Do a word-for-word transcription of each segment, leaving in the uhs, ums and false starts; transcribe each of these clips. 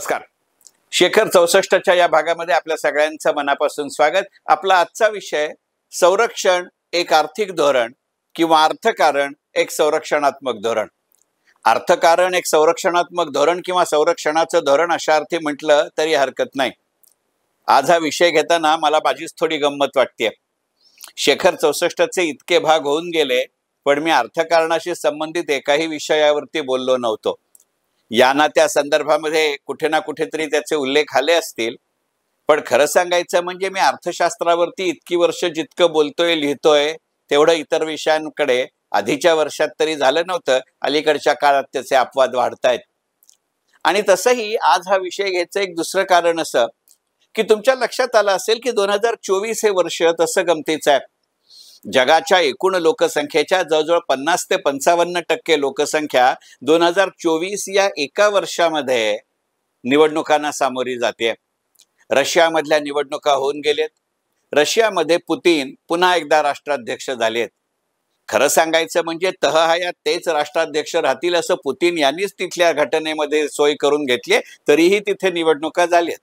नमस्कार. शेखर चौसष्टच्या या भागामध्ये आपल्या सगळ्यांचं मनापासून स्वागत. आपला आजचा विषय संरक्षण एक आर्थिक धोरण किंवा अर्थकारण एक संरक्षणात्मक धोरण. अर्थकारण एक संरक्षणात्मक धोरण किंवा संरक्षणाचं धोरण अशा अर्थी म्हटलं तरी हरकत नाही. आज हा विषय घेताना मला माझीच थोडी गंमत वाटते. शेखर चौसष्टचे इतके भाग होऊन गेले पण मी अर्थकारणाशी संबंधित एकाही विषयावरती बोललो नव्हतो. या ना त्या संदर्भामध्ये कुठे ना कुठेतरी त्याचे उल्लेख आले असतील, पण खरं सांगायचं म्हणजे मी अर्थशास्त्रावरती इतकी वर्ष जितकं बोलतोय लिहितोय तेवढं इतर विषयांकडे आधीच्या वर्षात तरी झालं नव्हतं. अलीकडच्या काळात त्याचे अपवाद वाढतायत. आणि तसंही आज हा विषय घ्यायचं एक दुसरं कारण असं की तुमच्या लक्षात आलं असेल की दोन हजार चोवीस हे वर्ष तसं गमतीचं आहे. जगाच्या एकूण लोकसंख्येच्या जवळजवळ पन्नास ते पंचावन्न टक्के लोकसंख्या दोन हजार चोवीस या एका वर्षामध्ये निवडणुकांना सामोरी जाते. रशियामधल्या निवडणुका होऊन गेलेत. रशियामध्ये पुतीन पुन्हा एकदा राष्ट्राध्यक्ष झालेत. खरं सांगायचं म्हणजे तहहायात तेच राष्ट्राध्यक्ष राहतील असं पुतीन यांनीच तिथल्या घटनेमध्ये सोय करून घेतली, तरीही तिथे निवडणुका झाल्यात.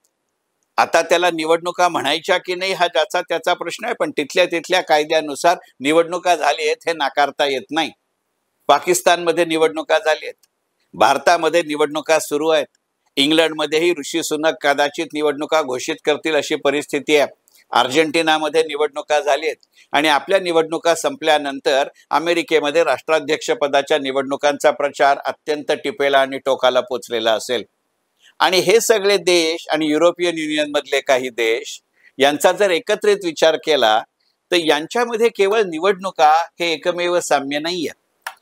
आता त्याला निवडणुका म्हणायच्या की नाही हा ज्याचा त्याचा प्रश्न आहे, पण तिथल्या तिथल्या कायद्यानुसार निवडणुका झाली आहेत हे नाकारता येत नाही. पाकिस्तानमध्ये निवडणुका झाली आहेत. भारतामध्ये निवडणुका सुरू आहेत. इंग्लंडमध्येही ऋषी सुनक कदाचित निवडणुका घोषित करतील अशी परिस्थिती आहे. अर्जेंटिनामध्ये निवडणुका झाली आहेत. आणि आपल्या निवडणुका संपल्यानंतर अमेरिकेमध्ये राष्ट्राध्यक्ष पदाच्या निवडणुकांचा प्रचार अत्यंत टिपेला आणि टोकाला पोचलेला असेल. आणि हे सगळे देश आणि युरोपियन युनियन मधले काही देश यांचा जर एकत्रित विचार केला तर यांच्यामध्ये केवळ निवडणुका हे एकमेव साम्य नाहीये.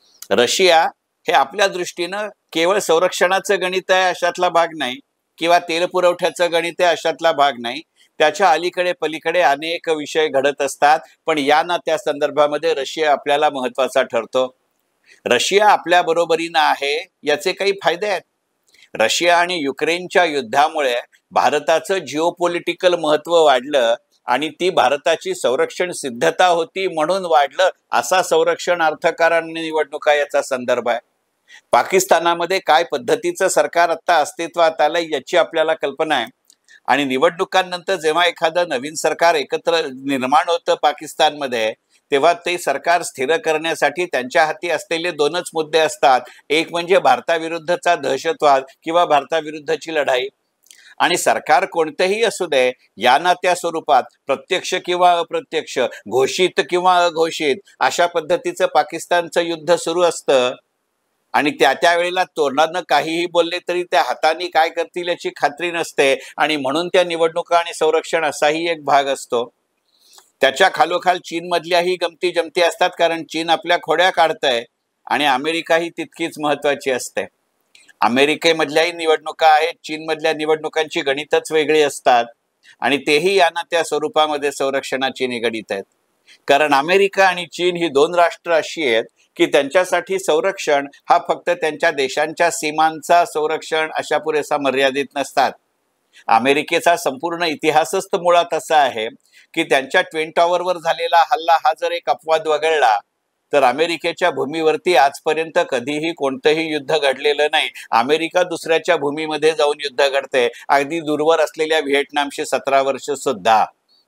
रशिया हे आपल्या दृष्टीनं केवळ संरक्षणाचं गणित आहे अशातला भाग नाही, किंवा तेल पुरवठ्याचं गणित आहे अशातला भाग नाही. त्याच्या अलीकडे पलीकडे अनेक विषय घडत असतात, पण या ना त्या संदर्भामध्ये रशिया आपल्याला महत्वाचा ठरतो. रशिया आपल्या बरोबरीनं आहे याचे काही फायदे आहेत. रशिया आणि युक्रेनच्या युद्धामुळे भारताचं जिओपॉलिटिकल महत्व वाढलं आणि ती भारताची संरक्षण सिद्धता होती म्हणून वाढलं असा संरक्षण अर्थकारण निवडणुका याचा संदर्भ आहे. पाकिस्तानामध्ये काय पद्धतीचं सरकार आता अस्तित्वात आलं याची आपल्याला कल्पना आहे. आणि निवडणुकांनंतर जेव्हा एखादं नवीन सरकार एकत्र निर्माण होतं पाकिस्तानमध्ये, तेव्हा ते सरकार स्थिर करण्यासाठी त्यांच्या हाती असलेले दोनच मुद्दे असतात. एक म्हणजे भारताविरुद्धचा दहशतवाद किंवा भारताविरुद्धची लढाई. आणि सरकार कोणतेही असू दे या ना त्या स्वरूपात प्रत्यक्ष किंवा अप्रत्यक्ष, घोषित किंवा अघोषित अशा पद्धतीचं पाकिस्तानचं युद्ध सुरू असतं. आणि त्या त्या वेळेला तोंडानं काहीही बोलले तरी त्या हाताने काय करतील याची खात्री नसते. आणि म्हणून त्या निवडणुका आणि संरक्षण असाही एक भाग असतो. त्याच्या खालोखाल चीनमधल्याही गमती जमती असतात, कारण चीन आपल्या खोड्या काढतंय आणि अमेरिका ही तितकीच महत्वाची असते. अमेरिकेमधल्याही निवडणुका आहेत. चीनमधल्या निवडणुकांची गणितच वेगळी असतात आणि तेही या ना त्या स्वरूपामध्ये संरक्षणाची निगडीत आहेत. कारण अमेरिका आणि चीन ही दोन राष्ट्र अशी आहेत की त्यांच्यासाठी संरक्षण हा फक्त त्यांच्या देशांच्या सीमांचा संरक्षण अशा पुरेसा मर्यादित नसतात. अमेरिकेचा संपूर्ण इतिहासच तर मुळात असा आहे की त्यांच्या ट्विन टॉवरवर झालेला हल्ला हा जर एक अपवाद वगळला तर अमेरिकेच्या भूमीवरती आजपर्यंत कधीही कोणतंही युद्ध घडलेलं नाही. अमेरिका दुसऱ्याच्या भूमीमध्ये जाऊन युद्ध घडते, अगदी दूरवर असलेल्या व्हिएटनामशी सतरा वर्ष सुद्धा.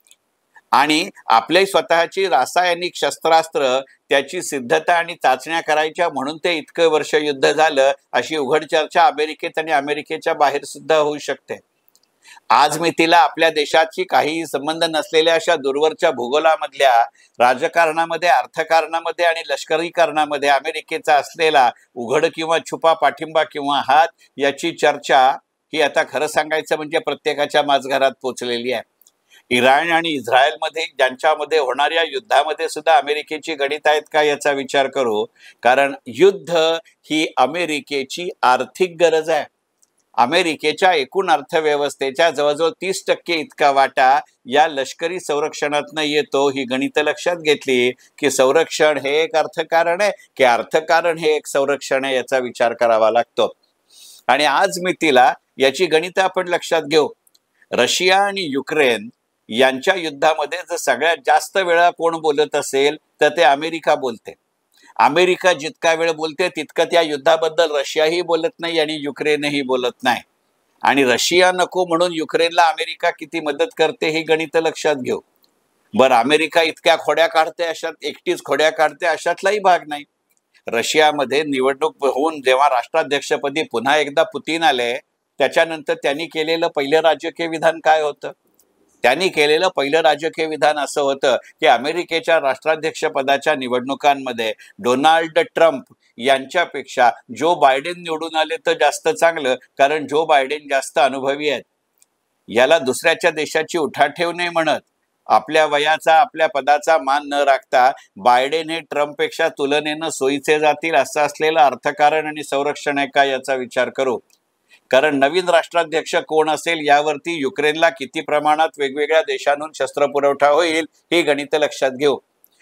आणि आपली स्वतःची रासायनिक शस्त्रास्त्र त्याची सिद्धता आणि चाचण्या करायच्या म्हणून ते इतकं वर्ष युद्ध झालं अशी उघड चर्चा अमेरिकेत आणि अमेरिकेच्या बाहेर सुद्धा होऊ शकते. आज मी तिला आपल्या देशाची काही संबंध नसलेल्या अशा दूरवरच्या भूगोलामधल्या राजकारणामध्ये, अर्थकारणामध्ये आणि लष्करीकरणामध्ये अमेरिकेचा असलेला उघड किंवा छुपा पाठिंबा किंवा हात याची चर्चा ही आता खरं सांगायचं म्हणजे प्रत्येकाच्या माझघरात पोचलेली आहे. इराण आणि इस्रायलमध्ये ज्यांच्यामध्ये होणाऱ्या युद्धामध्ये सुद्धा अमेरिकेची गणित आहेत का याचा विचार करू, कारण युद्ध ही अमेरिकेची आर्थिक गरज आहे. अमेरिकेच्या एकूण अर्थव्यवस्थेच्या जवळजवळ तीस टक्के इतका वाटा या लष्करी संरक्षणातनं येतो. ही गणित लक्षात घेतली की संरक्षण हे एक अर्थकारण आहे की अर्थकारण हे एक संरक्षण आहे याचा विचार करावा लागतो. आणि आज मी तिला याची गणित आपण लक्षात घेऊ. रशिया आणि युक्रेन यांच्या युद्धामध्ये जर सगळ्यात जास्त वेळा कोण बोलत असेल तर ते अमेरिका बोलते. अमेरिका जितका वेळ बोलते तितकं त्या युद्धाबद्दल रशियाही बोलत नाही आणि युक्रेनही बोलत नाही. आणि रशिया नको म्हणून युक्रेनला अमेरिका किती मदत करते हे गणित लक्षात घेऊ. बरं, अमेरिका इतक्या खोड्या काढते, अशात एकटीच खोड्या काढते अशातलाही भाग नाही. रशियामध्ये निवडणूक होऊन जेव्हा राष्ट्राध्यक्षपदी पुन्हा एकदा पुतीन आले, त्याच्यानंतर त्यांनी केलेलं पहिलं राजकीय विधान काय होतं? त्यांनी केलेलं पहिलं राजकीय विधान असं होतं की अमेरिकेच्या राष्ट्राध्यक्ष पदाच्या निवडणुकांमध्ये डोनाल्ड ट्रम्प यांच्यापेक्षा जो बायडेन निवडून आले तर जास्त चांगलं, कारण जो बायडेन जास्त अनुभवी आहेत. याला दुसऱ्याच्या देशाची उठाठेव नाही म्हणत. आपल्या वयाचा, आपल्या पदाचा मान न राखता बायडेन हे ट्रम्पपेक्षा तुलनेनं सोयीचे जातील असं असलेलं अर्थकारण आणि संरक्षण आहे का याचा विचार करू. कारण नवीन राष्ट्राध्यक्ष कोण असेल यावरती युक्रेनला किती प्रमाणात वेगवेगळ्या देशांतून शस्त्र पुरवठा होईल हे गणित लक्षात घेऊ.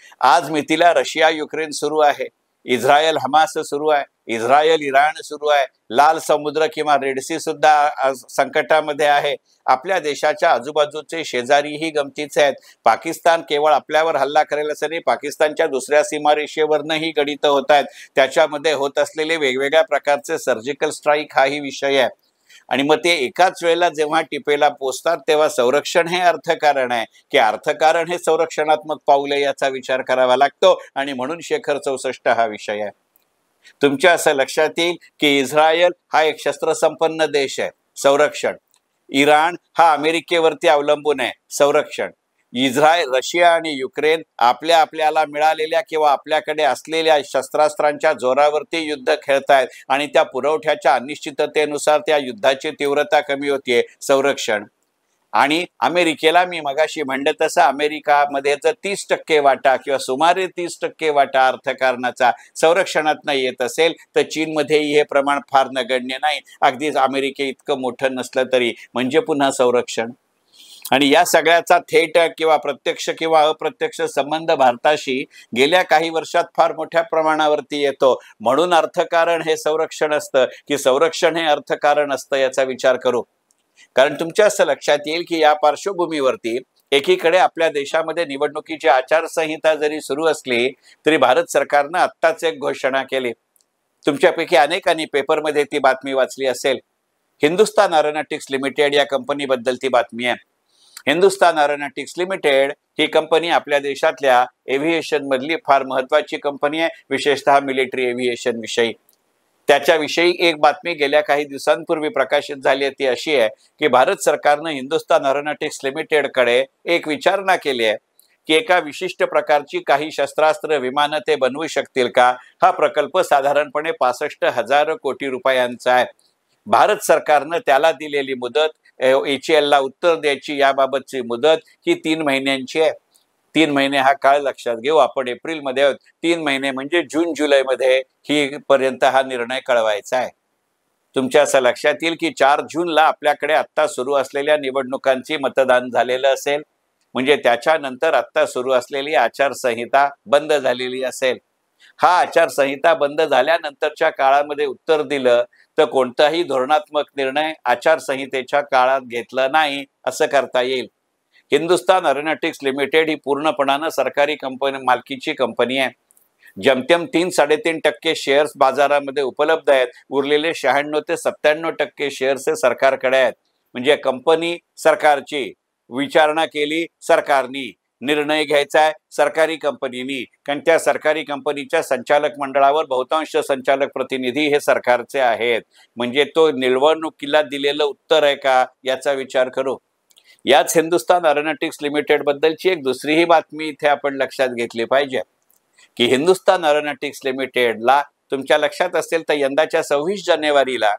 आज मितीला रशिया युक्रेन सुरू आहे, इस्रायल हमास सुरू आहे, इस्रायल इराण सुरू आहे, लाल समुद्र किंवा रेड सी सुद्धा संकटामध्ये आहे. आपल्या देशाच्या आजूबाजूचे शेजारीही गमतीचे आहेत. पाकिस्तान केवळ आपल्यावर हल्ला करेल असं नाही, पाकिस्तानच्या दुसऱ्या सीमारेषेवरनंही गणित होत आहेत. त्याच्यामध्ये होत असलेले वेगवेगळ्या प्रकारचे सर्जिकल स्ट्राईक हाही विषय आहे. आणि मग ते एकाच वेळेला जेव्हा टिपेला पोचतात तेव्हा संरक्षण हे अर्थकारण आहे की अर्थकारण हे संरक्षणात्मक पाऊल आहे याचा विचार करावा लागतो. आणि म्हणून शेखर चौसष्ट हा विषय आहे. तुमच्या असं लक्षात येईल की इस्रायल हा एक शस्त्रसंपन्न देश आहे, संरक्षण. इराण हा अमेरिकेवरती अवलंबून आहे, संरक्षण. इस्रायल, रशिया आणि युक्रेन आपल्या आपल्याला मिळालेल्या किंवा आपल्याकडे असलेल्या शस्त्रास्त्रांच्या जोरावरती युद्ध खेळतायत आणि त्या पुरवठ्याच्या अनिश्चिततेनुसार त्या युद्धाची तीव्रता कमी होतीये, संरक्षण. आणि अमेरिकेला मी मगाशी म्हणलं तसं अमेरिकामध्ये जर तीस टक्के वाटा किंवा सुमारे तीस टक्के वाटा अर्थकारणाचा संरक्षणात येत असेल तर चीनमध्येही हे प्रमाण फार नगण्य नाही, अगदीच अमेरिके इतकं मोठं नसलं तरी. म्हणजे पुन्हा संरक्षण. आणि या सगळ्याचा थेट किंवा प्रत्यक्ष किंवा अप्रत्यक्ष संबंध भारताशी गेल्या काही वर्षात फार मोठ्या प्रमाणावरती येतो. म्हणून अर्थकारण हे संरक्षण असतं की संरक्षण हे अर्थकारण असतं याचा विचार करू. कारण तुमच्या असं लक्षात येईल की या पार्श्वभूमीवरती एकीकडे आपल्या देशामध्ये निवडणुकीची आचारसंहिता जरी सुरू असली तरी भारत सरकारनं आत्ताच एक घोषणा केली. तुमच्यापैकी अनेकांनी पेपरमध्ये ती बातमी वाचली असेल. हिंदुस्तान एरोनॉटिक्स लिमिटेड या कंपनीबद्दल ती बातमी आहे. हिंदुस्तान एरोनॉटिक्स लिमिटेड ही कंपनी आपल्या देशातल्या एव्हिएशन मधली फार महत्वाची कंपनी आहे, विशेषतः मिलिटरी एव्हिएशन विषयी. त्याच्याविषयी एक बातमी गेल्या काही दिवसांपूर्वी प्रकाशित झाली आहे. ती अशी आहे की भारत सरकारनं हिंदुस्तान एरोनॉटिक्स लिमिटेडकडे एक विचारणा केली आहे की एका विशिष्ट प्रकारची काही शस्त्रास्त्र विमानं ते बनवू शकतील का. हा प्रकल्प साधारणपणे पासष्ट हजार कोटी रुपयांचा आहे. भारत सरकारनं त्याला दिलेली मुदत, एच एल ला उत्तर द्यायची याबाबतची मुदत ही तीन महिन्यांची आहे. तीन महिने हा काळ लक्षात घेऊ. आपण एप्रिल मध्ये आहोत, तीन महिने म्हणजे जून जुलै मध्ये ही पर्यंत हा निर्णय कळवायचा आहे. तुमच्या असं लक्षात येईल की चार जूनला आपल्याकडे आत्ता सुरू असलेल्या निवडणुकांची मतदान झालेलं असेल. म्हणजे त्याच्यानंतर आत्ता सुरू असलेली आचारसंहिता बंद झालेली असेल. हा आचारसंहिता बंद झाल्यानंतरच्या काळामध्ये उत्तर दिलं तर कोणताही धोरणात्मक निर्णय आचारसंहितेच्या काळात घेतला नाही असं करता येईल. हिंदुस्तान एरोनॉटिक्स लिमिटेड ही पूर्णपणानं सरकारी कंपनी मालकीची कंपनी आहे. जमतेम तीन साडेतीन टक्के शेअर्स बाजारामध्ये उपलब्ध आहेत. उरलेले शहाण्णव ते सत्त्याण्णव टक्के शेअर्स हे सरकारकडे आहेत. म्हणजे कंपनी सरकारची, विचारणा केली सरकारनी, निर्णय घ्यायचा आहे सरकारी कंपनीनी. कारण त्या सरकारी कंपनीच्या संचालक मंडळावर बहुतांश संचालक प्रतिनिधी हे सरकारचे आहेत. म्हणजे तो निवडणुकीला दिलेलं उत्तर आहे का याचा विचार करू. याच हिंदुस्तान एरोनॉटिक्स लिमिटेड बद्दलची एक दुसरीही बातमी इथे आपण लक्षात घेतली पाहिजे की हिंदुस्तान एरोनॉटिक्स लिमिटेडला तुमच्या लक्षात असेल तर यंदाच्या सव्वीस जानेवारीला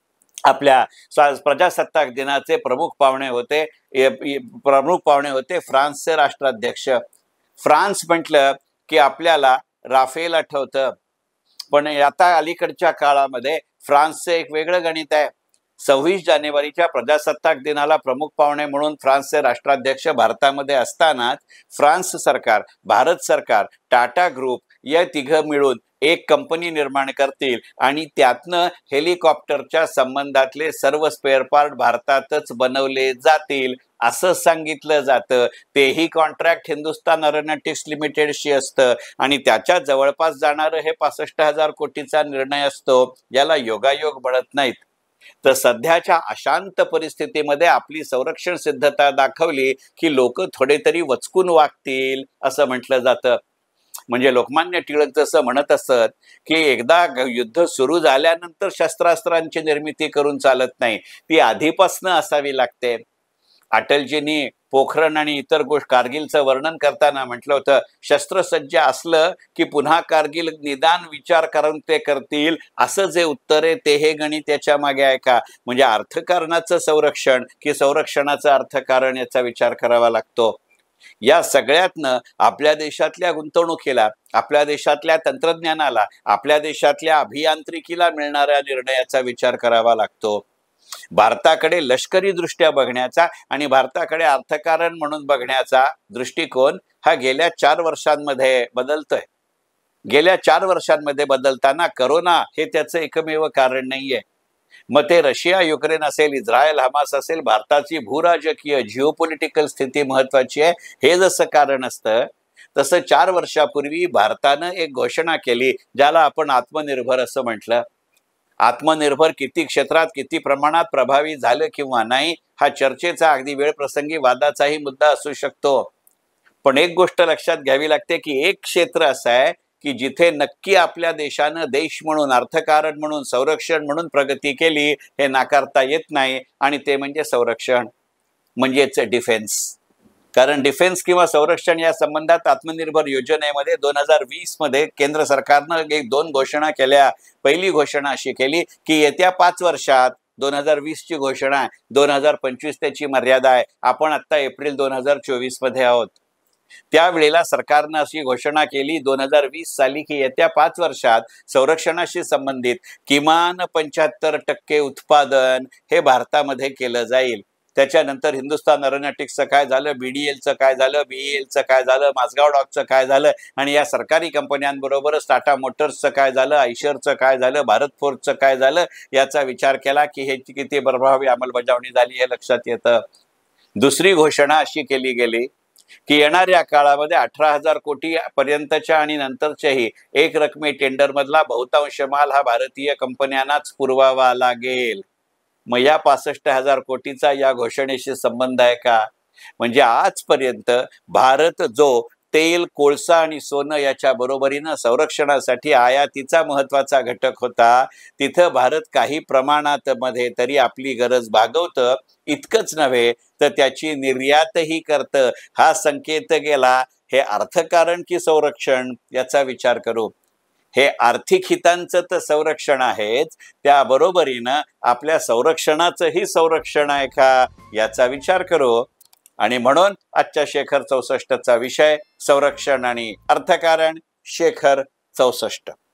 आपल्या प्रजासत्ताक दिनाचे प्रमुख पाहुणे होते प्रमुख पाहुणे होते फ्रान्सचे राष्ट्राध्यक्ष. फ्रान्स म्हटलं की आपल्याला राफेल आठवतं, पण आता अलीकडच्या काळामध्ये फ्रान्सचं एक वेगळं गणित आहे. सव्वीस जानेवारीच्या प्रजासत्ताक दिनाला प्रमुख पाहुणे म्हणून फ्रान्सचे राष्ट्राध्यक्ष भारतामध्ये असतानाच फ्रान्स सरकार, भारत सरकार, टाटा ग्रुप या तिघं मिळून एक कंपनी निर्माण करतील आणि त्यातनं हेलिकॉप्टरच्या संबंधातले सर्व स्पेअर पार्ट भारतातच बनवले जातील असं सांगितलं जातं. तेही कॉन्ट्रॅक्ट हिंदुस्तान एरोनॉटिक्स लिमिटेडशी असतं आणि त्याच्या जवळपास जाणारं हे पासष्ट हजार कोटीचा निर्णय असतो. याला योगायोग बनत नाहीत. तर सध्याच्या अशांत परिस्थितीमध्ये आपली संरक्षण सिद्धता दाखवली की लोक थोडे तरी वचकून वागतील असं म्हटलं जातं. म्हणजे लोकमान्य टिळक जसं म्हणत असत की एकदा युद्ध सुरू झाल्यानंतर शस्त्रास्त्रांची निर्मिती करून चालत नाही, ती आधीपासून असावी लागते. अटलजींनी पोखरण आणि इतर गोष्ट कारगिलचं वर्णन करताना म्हटलं होतं, शस्त्रसज्ज असलं की पुन्हा कारगिल निदान विचार करून ते करतील, असं जे उत्तर आहे ते हे गणित त्याच्या मागे आहे का? म्हणजे अर्थकारणाचं संरक्षण की संरक्षणाचं अर्थकारण याचा विचार करावा लागतो. या सगळ्यातनं आपल्या देशातल्या गुंतवणुकीला, आपल्या देशातल्या तंत्रज्ञानाला, आपल्या देशातल्या अभियांत्रिकीला मिळणाऱ्या निर्णयाचा विचार करावा लागतो. भारताकडे लष्करी दृष्ट्या बघण्याचा आणि भारताकडे अर्थकारण म्हणून बघण्याचा दृष्टिकोन हा गेल्या चार वर्षांमध्ये बदलतोय. गेल्या चार वर्षांमध्ये बदलताना करोना हे त्याचं एकमेव कारण नाहीये. मग ते रशिया युक्रेन असेल, इस्रायल हमास असेल, भारताची भूराजकीय जिओपॉलिटिकल स्थिती महत्वाची आहे हे जसं कारण असतं, तसं चार वर्षापूर्वी भारतानं एक घोषणा केली ज्याला आपण आत्मनिर्भर असं म्हटलं. आत्मनिर्भर किती क्षेत्रात किती प्रमाणात प्रभावी झालं किंवा नाही हा चर्चेचा अगदी वेळ प्रसंगी वादाचाही मुद्दा असू शकतो. पण एक गोष्ट लक्षात घ्यावी लागते की एक क्षेत्र असं आहे की जिथे नक्की आपल्या देशानं देश म्हणून, अर्थकारण म्हणून, संरक्षण म्हणून प्रगती केली हे नाकारता येत नाही, आणि ते म्हणजे संरक्षण, म्हणजेच डिफेन्स. कारण डिफेन्स किंवा संरक्षण या संबंधात आत्मनिर्भर योजनेमध्ये दोन हजार वीस मध्ये केंद्र सरकारनं एक दोन घोषणा केल्या. पहिली घोषणा अशी केली की येत्या पाच वर्षात, दोन हजार वीस ची घोषणा आहे, दोन हजार पंचवीस त्याची मर्यादा आहे. आपण आता एप्रिल दोन हजार चोवीस मध्ये आहोत. त्यावेळेला सरकारनं अशी घोषणा केली दोन हजार वीस साली की येत्या पाच वर्षात संरक्षणाशी संबंधित किमान पंच्याहत्तर टक्के उत्पादन हे भारतामध्ये केलं जाईल. त्याच्यानंतर हिंदुस्थान एरोनॉटिक्सचं काय झालं, बीडीएलचं काय झालं, बीईएलचं काय झालं, माझगाव डॉकचं काय झालं, आणि या सरकारी कंपन्यांबरोबरच टाटा मोटर्सचं काय झालं, आयशरचं काय झालं, भारत फोर्सचं काय झालं, याचा विचार केला की ह्याची किती प्रभावी अंमलबजावणी झाली हे लक्षात येतं. दुसरी घोषणा अशी केली गेली की येणाऱ्या काळामध्ये अठरा हजार कोटी पर्यंतच्या आणि नंतरच्याही एक रकमी टेंडर मधला बहुतांश माल हा भारतीय कंपन्यांनाच पुरवावा लागेल. मग या पासष्ट हजार कोटीचा या घोषणेशी संबंध आहे का? म्हणजे आजपर्यंत भारत जो तेल, कोळसा आणि सोनं याच्या बरोबरीनं संरक्षणासाठी आयातीचा महत्वाचा घटक होता, तिथं भारत काही प्रमाणात मध्ये तरी आपली गरज भागवतं. इतकंच नव्हे तर त्याची निर्यातही करतं. हा संकेत गेला हे अर्थकारण की संरक्षण याचा विचार करू. हे आर्थिक हितांचं तर संरक्षण आहेच, त्या बरोबरीनं आपल्या संरक्षणाचंही संरक्षण आहे का याचा विचार करू. आणि म्हणून आजच्या शेखर चौसष्टचा विषय संरक्षण आणि अर्थकारण. शेखर चौसष्ट.